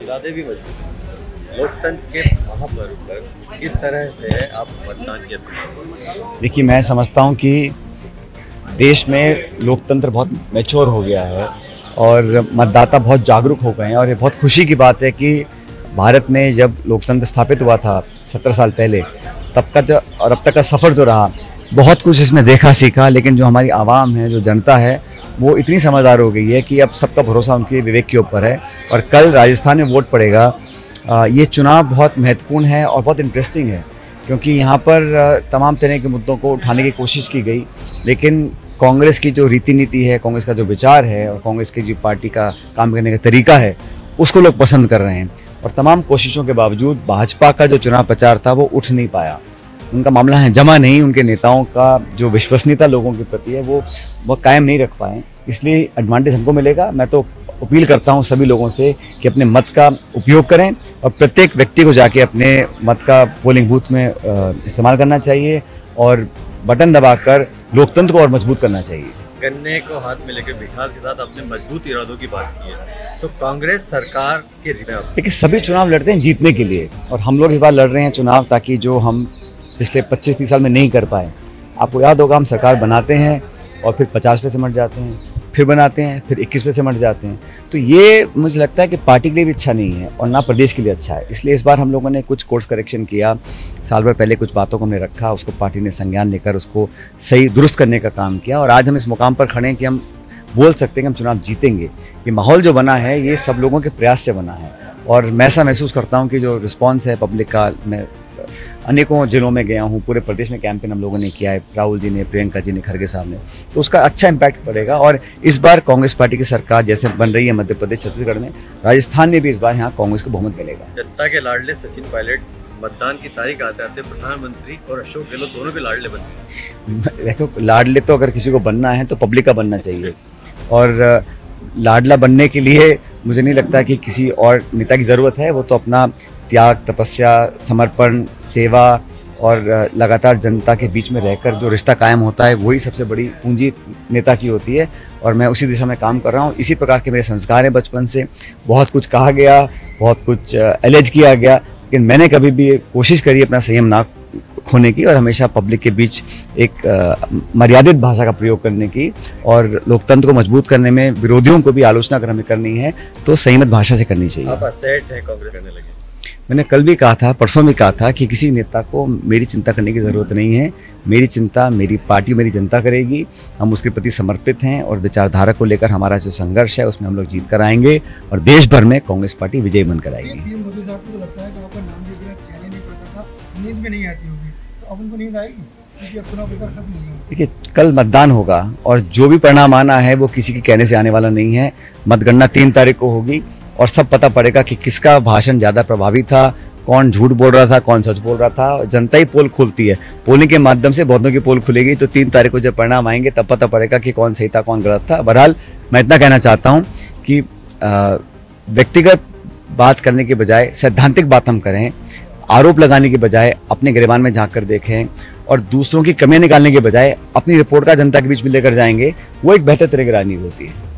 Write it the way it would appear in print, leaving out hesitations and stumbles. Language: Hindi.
इरादे भी मजबूत। लोकतंत्र के महापर्व पर किस तरह से आप मतदान की अपील? देखिए, मैं समझता हूँ कि देश में लोकतंत्र बहुत मैच्योर हो गया है और मतदाता बहुत जागरूक हो गए हैं। और ये बहुत खुशी की बात है कि भारत में जब लोकतंत्र स्थापित हुआ था 17 साल पहले, तब का जो और अब तक का सफ़र जो रहा, बहुत कुछ इसमें देखा सीखा। लेकिन जो हमारी आवाम है, जो जनता है, वो इतनी समझदार हो गई है कि अब सबका भरोसा उनके विवेक के ऊपर है। और कल राजस्थान में वोट पड़ेगा। ये चुनाव बहुत महत्वपूर्ण है और बहुत इंटरेस्टिंग है, क्योंकि यहाँ पर तमाम तरह के मुद्दों को उठाने की कोशिश की गई। लेकिन कांग्रेस की जो रीति नीति है, कांग्रेस का जो विचार है और कांग्रेस की जो पार्टी का काम करने का तरीका है, उसको लोग पसंद कर रहे हैं। और तमाम कोशिशों के बावजूद भाजपा का जो चुनाव प्रचार था वो उठ नहीं पाया। उनका मामला है जमा नहीं, उनके नेताओं का जो विश्वसनीयता लोगों के प्रति है वो कायम नहीं रख पाए। इसलिए एडवांटेज हमको मिलेगा। मैं तो अपील करता हूं सभी लोगों से कि अपने मत का उपयोग करें और प्रत्येक व्यक्ति को जाके अपने मत का पोलिंग बूथ में इस्तेमाल करना चाहिए और बटन दबाकर लोकतंत्र को और मजबूत करना चाहिए। गन्ने को हाथ में लेकर मिठास के साथ अपने मजबूत इरादों की बात की है, तो कांग्रेस सरकार के देखिए, सभी चुनाव लड़ते हैं जीतने के लिए, और हम लोग इस बार लड़ रहे हैं चुनाव ताकि जो हम पिछले 25-30 साल में नहीं कर पाए। आपको याद होगा, हम सरकार बनाते हैं और फिर 50 पे सिमट जाते हैं, फिर बनाते हैं, फिर 21 पे सिमट जाते हैं। तो ये मुझे लगता है कि पार्टी के लिए भी अच्छा नहीं है और ना प्रदेश के लिए अच्छा है। इसलिए इस बार हम लोगों ने कुछ कोर्स करेक्शन किया। साल भर पहले कुछ बातों को हमने रखा, उसको पार्टी ने संज्ञान लेकर उसको सही दुरुस्त करने का काम किया और आज हम इस मुकाम पर खड़े हैं कि हम बोल सकते हैं कि हम चुनाव जीतेंगे। ये माहौल जो बना है, ये सब लोगों के प्रयास से बना है और मैं ऐसा महसूस करता हूँ कि जो रिस्पॉन्स है पब्लिक का, मैं अनेकों जिलों में गया हूँ, पूरे प्रदेश में कैंपेन हम लोगों ने किया है, राहुल जी ने, प्रियंका जी ने, खड़गे साहब ने, तो उसका अच्छा इम्पैक्ट पड़ेगा। और इस बार कांग्रेस पार्टी की सरकार जैसे बन रही है मध्य प्रदेश, छत्तीसगढ़ में, राजस्थान में भी इस बार यहाँ कांग्रेस को बहुमत मिलेगा। जनता के लाडले सचिन पायलट मतदान की तारीख आते आते प्रधानमंत्री और अशोक गहलोत दोनों के लाडले बनते। देखो, लाडले तो अगर किसी को बनना है तो पब्लिक का बनना चाहिए, और लाडला बनने के लिए मुझे नहीं लगता कि किसी और नेता की ज़रूरत है। वो तो अपना त्याग, तपस्या, समर्पण, सेवा और लगातार जनता के बीच में रहकर जो रिश्ता कायम होता है, वही सबसे बड़ी पूंजी नेता की होती है। और मैं उसी दिशा में काम कर रहा हूँ। इसी प्रकार के मेरे संस्कार हैं बचपन से। बहुत कुछ कहा गया, बहुत कुछ एलेज किया गया, लेकिन मैंने कभी भी कोशिश करी अपना संयम ना खोने की और हमेशा पब्लिक के बीच एक मर्यादित भाषा का प्रयोग करने की, और लोकतंत्र को मजबूत करने में विरोधियों को भी आलोचना अगर हमें करनी है तो संयमित भाषा से करनी चाहिए। आप असैट हैं कांग्रेस करने लगे। मैंने कल भी कहा था, परसों भी कहा था कि किसी नेता को मेरी चिंता करने की ज़रूरत नहीं है। मेरी चिंता मेरी पार्टी, मेरी जनता करेगी। हम उसके प्रति समर्पित हैं और विचारधारा को लेकर हमारा जो संघर्ष है उसमें हम लोग जीत कर आएंगे और देश भर में कांग्रेस पार्टी विजयी बनकर आएगी। देखिए, कल मतदान होगा और जो भी परिणाम आना है वो किसी के कहने से आने वाला नहीं है। मतगणना 3 तारीख को होगी और सब पता पड़ेगा कि किसका भाषण ज़्यादा प्रभावी था, कौन झूठ बोल रहा था, कौन सच बोल रहा था। जनता ही पोल खोलती है, पोलिंग के माध्यम से बहुतों की पोल खुलेगी। तो 3 तारीख को जब परिणाम आएंगे तब पता पड़ेगा कि कौन सही था, कौन गलत था। बहरहाल मैं इतना कहना चाहता हूँ कि व्यक्तिगत बात करने के बजाय सैद्धांतिक बात हम करें, आरोप लगाने के बजाय अपने गिरेबान में झांक कर देखें और दूसरों की कमियां निकालने के बजाय अपनी रिपोर्ट का जनता के बीच में लेकर जाएंगे, वो एक बेहतर तरह की राजनीति होती है।